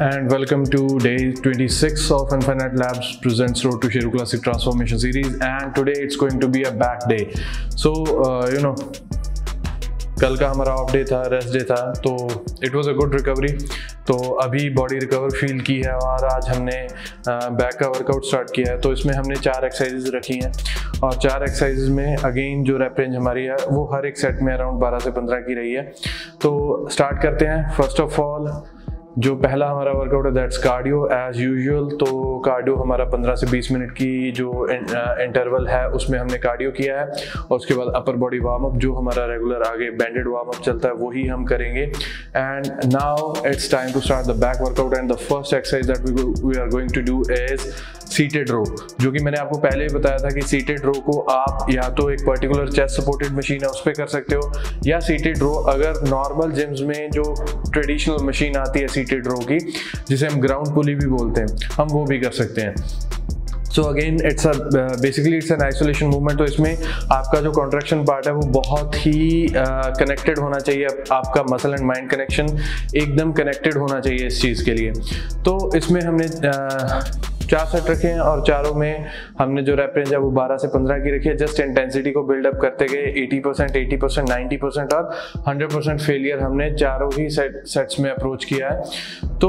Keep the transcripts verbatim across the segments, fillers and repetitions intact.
and welcome to day twenty-six of Infinite Labs presents Road to Shiro Classic Transformation Series, and today it's going to be a back day. So uh, you know कल का हमारा off day था, rest day था, तो it was a good recovery. तो अभी body recover feel की है और आज हमने बैक का वर्कआउट स्टार्ट किया है। तो इसमें हमने चार एक्सरसाइजेज रखी हैं और चार एक्सरसाइजेज में अगेन जो रैप रेंज हमारी है वो हर एक सेट में अराउंड बारह से पंद्रह की रही है। तो स्टार्ट करते हैं। फर्स्ट ऑफ ऑल जो पहला हमारा वर्कआउट है दैट्स कार्डियो एज यूजुअल। तो कार्डियो हमारा पंद्रह से बीस मिनट की जो इंटरवल है उसमें हमने कार्डियो किया है और उसके बाद अपर बॉडी वार्म अप जो हमारा रेगुलर आगे बैंडेड वार्म अप चलता है वही हम करेंगे। And now it's time to start the back workout and the first exercise that we are going to do is seated row, जो कि मैंने आपको पहले ही बताया था कि सीटेड रो को आप या तो एक पर्टिकुलर चेस्ट सपोर्टेड मशीन है उस पर कर सकते हो, या सीटेड रो अगर नॉर्मल जिम्स में जो ट्रेडिशनल मशीन आती है सीटेड रो की जिसे हम ग्राउंड पुली भी बोलते हैं, हम वो भी कर सकते हैं। So again it's a basically it's an isolation movement. तो इसमें आपका जो कॉन्ट्रैक्शन पार्ट है वो बहुत ही कनेक्टेड uh, होना चाहिए। आपका मसल एंड माइंड कनेक्शन एकदम कनेक्टेड होना चाहिए इस चीज़ के लिए। तो इसमें हमने uh, चार सेट रखे हैं और चारों में हमने जो रैप रेंज है वो बारह से पंद्रह की रखी है। जस्ट इंटेंसिटी को बिल्डअप करते गए अस्सी परसेंट, अस्सी परसेंट, नब्बे परसेंट और सौ परसेंट फेलियर हमने चारों ही सेट सेट्स में अप्रोच किया है। तो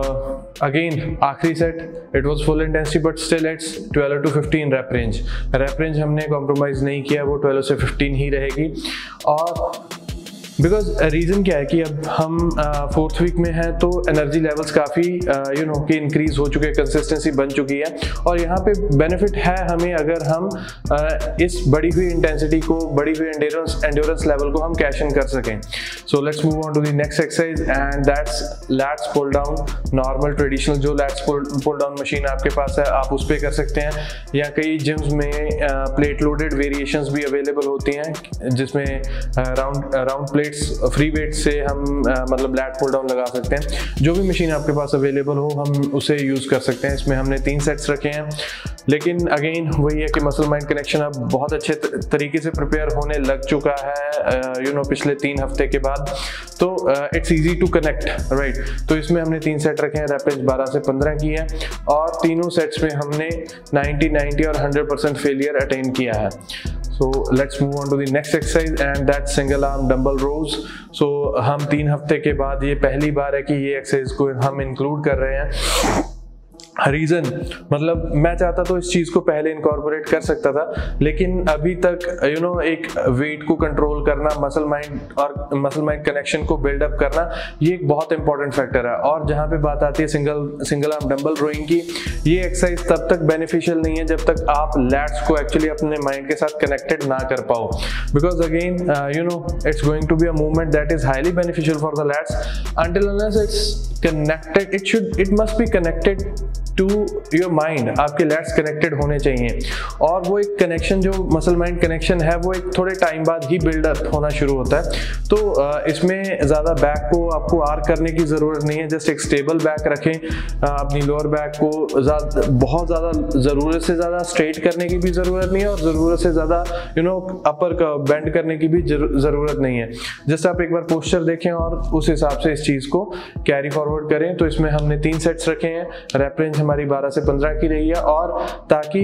अगेन uh, आखिरी set it was full intensity but still it's twelve to fifteen rep range. Rep range हमने कॉम्प्रोमाइज़ नहीं किया, वो ट्वेल्व से फिफ्टीन ही रहेगी। और बिकॉज रीज़न क्या है कि अब हम फोर्थ वीक में हैं तो एनर्जी लेवल्स काफ़ी यू नो कि इंक्रीज हो चुके हैं, कंसिस्टेंसी बन चुकी है और यहाँ पे बेनिफिट है हमें अगर हम uh, इस बढ़ी हुई इंटेंसिटी को, बढ़ी हुई एंड्योरेंस एंड्योरेंस लेवल को हम कैश इन कर सकें। So let's move on to the next exercise and that's lats pull down. Normal traditional जो लैट्स पुल डाउन मशीन आपके पास है आप उस पर कर सकते हैं, या कई जिम्स में प्लेट लोडेड वेरिएशंस भी अवेलेबल होती हैं जिसमें राउंड राउंड फ्री वेट से हम आ, मतलब लैट पुल डाउन लगा सकते हैं। जो भी मशीन आपके पास अवेलेबल हो हम उसे यूज़ कर सकते हैं। इसमें हमने तीन सेट्स रखे हैं, लेकिन अगेन वही है कि मसल माइंड कनेक्शन अब बहुत अच्छे तरीके से प्रिपेयर होने लग चुका है यू नो पिछले तीन हफ्ते के बाद। तो it's easy to connect right. तो इसमें हमने तीन सेट रखे हैं, रैप रेंज बारह से पंद्रह की है और तीनों सेट्स में हमने नब्बे, नब्बे और सौ परसेंट फेलियर अटेन किया है। So let's move on to the next exercise and that's single arm dumbbell rows. So हम तीन हफ्ते के बाद ये पहली बार है कि ये एक्सरसाइज को हम इंक्लूड कर रहे हैं। रीज़न मतलब मैं चाहता तो इस चीज़ को पहले इनकॉर्पोरेट कर सकता था, लेकिन अभी तक यू you नो know, एक वेट को कंट्रोल करना, मसल माइंड और मसल माइंड कनेक्शन को बिल्डअप करना ये एक बहुत इंपॉर्टेंट फैक्टर है। और जहाँ पे बात आती है single single arm dumbbell rowing की, ये एक्सरसाइज तब तक बेनिफिशियल नहीं है जब तक आप लैट्स को एक्चुअली अपने माइंड के साथ कनेक्टेड ना कर पाओ। Because again you know it's going to be a movement that is highly beneficial for the lats until unless it's connected. It should it must be connected to your mind. आपके lats connected होने चाहिए और वो एक connection जो muscle mind connection है वो एक थोड़े टाइम बाद ही बिल्डअप होना शुरू होता है। तो इसमें ज़्यादा बैक को आपको आर करने की ज़रूरत नहीं है, जस्ट एक स्टेबल बैक रखें। अपनी लोअर बैक को ज़्यादा बहुत ज़्यादा ज़रूरत से ज़्यादा स्ट्रेट करने की भी ज़रूरत नहीं है और ज़रूरत से ज़्यादा यू नो अपर का बेंड करने की भी ज़रूरत नहीं है। जस्ट आप एक बार पोस्चर देखें और उस हिसाब से इस चीज़ को कैरी फॉरवर्ड करें। तो इसमें हमने तीन सेट्स रखे हैं, रैप रेंज हमारी बारह से पंद्रह की रही है और ताकि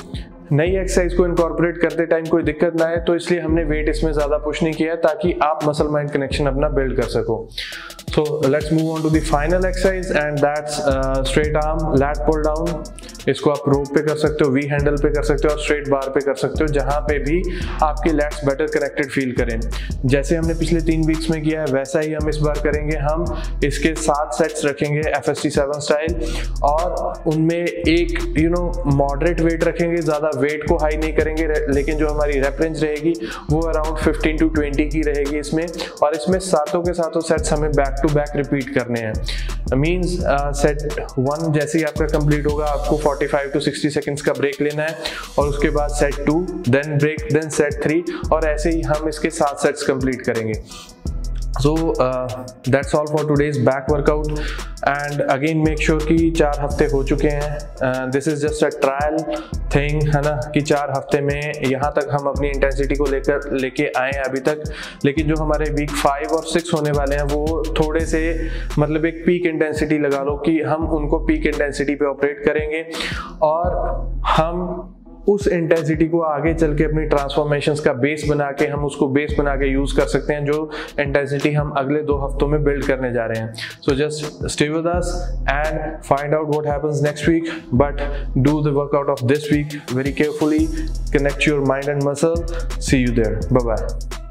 नई एक्सरसाइज को इनकॉर्पोरेट करते टाइम कोई दिक्कत ना आए तो इसलिए हमने वेट इसमें ज़्यादा पुश नहीं किया ताकि आप मसल माइंड कनेक्शन अपना बिल्ड कर सको। So let's move on to the final exercise and that's straight arm lat pull down. इसको आप रोप पे कर सकते हो, वी हैंडल पे कर सकते हो और स्ट्रेट बार पे कर सकते हो, जहाँ पे भी आपके लैट्स बेटर कनेक्टेड फील करें। जैसे हमने पिछले तीन वीक्स में किया है वैसा ही हम इस बार करेंगे। हम इसके सात सेट्स रखेंगे F S T seven style और उनमें एक यू नो मॉडरेट वेट रखेंगे, ज़्यादा वेट को हाई नहीं करेंगे, लेकिन जो हमारी रैप रेंज रहेगी वो अराउंड फिफ्टीन टू ट्वेंटी की रहेगी इसमें। और इसमें सातों के सातों सेट्स हमें बैक टू बैक रिपीट करने हैं। मीन्स सेट वन जैसे ही आपका कंप्लीट होगा आपको पैंतालीस टू साठ सेकंड्स का ब्रेक लेना है और उसके बाद set two, then break, then set three और ऐसे ही हम इसके सात सेट्स कंप्लीट करेंगे। So that's all for today's back workout and again make sure कि चार हफ्ते हो चुके हैं. This is just a trial thing, है ना, कि चार हफ्ते में यहाँ तक हम अपनी इंटेंसिटी को लेकर लेके आए हैं अभी तक. लेकिन जो हमारे वीक फाइव और सिक्स होने वाले हैं वो थोड़े से मतलब एक पीक इंटेंसिटी लगा लो कि हम उनको पीक इंटेंसिटी पे ऑपरेट करेंगे और हम उस इंटेंसिटी को आगे चल के अपनी ट्रांसफॉर्मेशंस का बेस बना के हम उसको बेस बना के यूज कर सकते हैं, जो इंटेंसिटी हम अगले दो हफ्तों में बिल्ड करने जा रहे हैं. So just stay with us and find out what happens next week, but do the workout of this week very carefully, connect your mind and muscle. See you there, bye bye.